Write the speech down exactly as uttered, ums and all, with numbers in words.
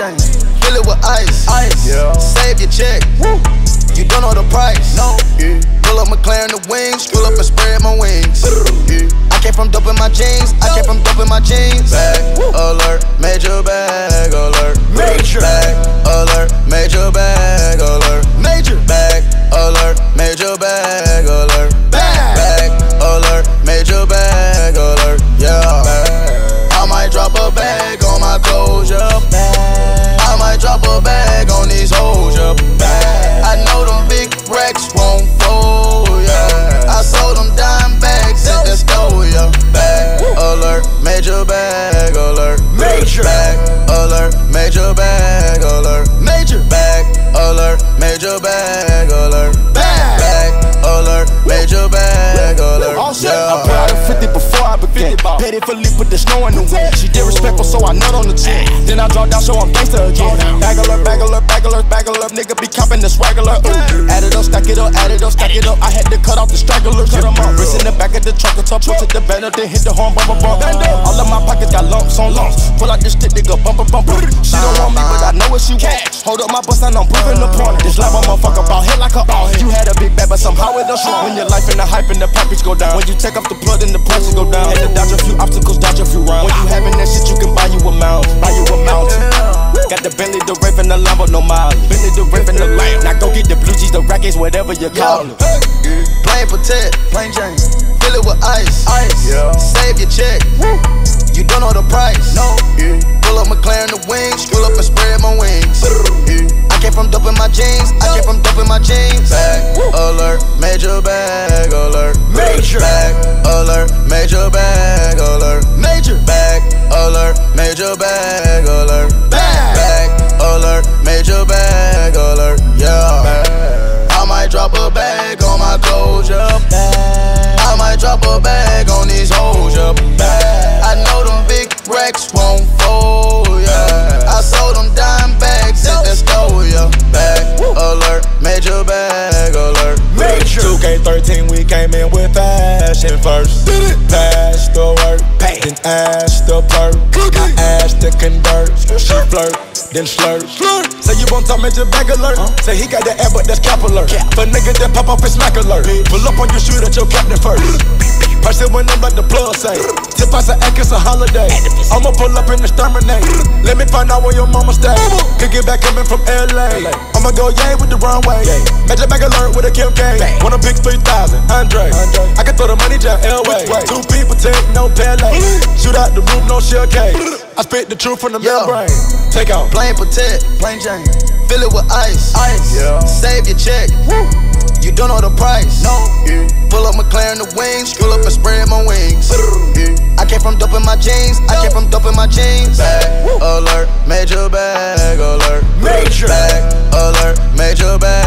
Jane. Fill it with ice. Ice. Yeah. Save your check. Woo. You don't know the price. No. Yeah. Pull up McLaren the wings. Pull up and spread my wings. Yeah. I came from dope in my jeans. I came from dope in my jeans. Bag alert, major bag alert. Major bag alert, major bag alert. Major bag alert, major bag alert. Bag bag alert, major bag alert. Yeah. Bag. I might drop a bag on my clothes. Yeah. Bag. I might drop a bag on these hoes. Yeah. Bag. I know them big racks won't fold. Yeah. I sold them dime bags at the store. Yeah. Bag alert, major bag alert. Major bag alert, major bag alert. Major bag alert, major bag alert. Bag bag alert, major bag alert. Yeah. I put out a fifty before I began. Petty for leap with the snow in the wind. She did respectful, so I nut on the chin. Then I draw down, so I'm gangster again. Bag alert, bag alert, bag alert, bag alert. Nigga be copping the swag alert. Add it up, stack it up, add it up, stack it up. I had to cut off the stragglers. Cut them off. Wrist in the back of the truck, top push it the banner, then hit the horn, bumper bump. All of my pockets got lumps on lumps. Pull out this stick, nigga, bumper bumper. She don't want me, but I know what she wants. Hold up my bus and I'm proving the point. This live on motherfucker ball head like a ball. You had a big bag, but somehow it don't show. When your life and the hype and the package go down. When you take off the plug and the prices go down. Had to dodge a few obstacles, dodge a few rounds. When you having that shit, you can buy you a mountain. Buy you a mountain. Got the Bentley, the Wraith, and the Lambo, no mileage. Bentley, the Wraith, and the Lamb. Now go get the blue cheese, the rackets, whatever you call it. Plain protect, plain Jane. Fill it with ice. Ice. Yeah. Save your check. Woo. You don't know the price. No. Yeah. Pull up McLaren the wings. Pull up and spread my wings. Yeah. I came from dope in my jeans. I came from dope in my jeans. Bag alert, major bag alert. Major bag alert, major bag alert. Major bag alert, major bag alert. Bag bag alert, major bag alert. Yeah. Bag. I might drop a bag on my clothes. Yeah. Bag. I might drop a bag on these hoes. Yeah. Bag. I know them big racks won't fold. Yeah. I sold them dime bags at the store. Yeah. Bag alert, major bag alert. Major. two K thirteen, we came in with fashion first. Pass the work, then ask the perk. I asked to convert, she flirt, then slurp. Say you won't talk major bag alert. Say he got the air, but that's cap alert. For niggas that pop off his smack alert. Pull up on your shoot at your captain first. Person when I'm like the plug say. Tip us an act, it's a holiday. I'ma pull up and exterminate. Let me find out where your mama stay. Could get back coming from L A. I'ma go yay with the runway. Major bag alert with a Kim K. Wanna pick three thousand, Andre. I can throw the money down L-way. Two people take no Pele. Shoot out the roof, no shell cake. I spit the truth from the membrane. Take out. Plain protect, plain Jane. Fill it with ice. Ice. Yeah. Save your check. Woo. You don't know the price. No. Yeah. Pull up McLaren the wings. Pull up and spread my wings. Yeah. I came from dope in my jeans. I came from dope in my jeans. Bag alert, major bag alert. Major bag alert, major bag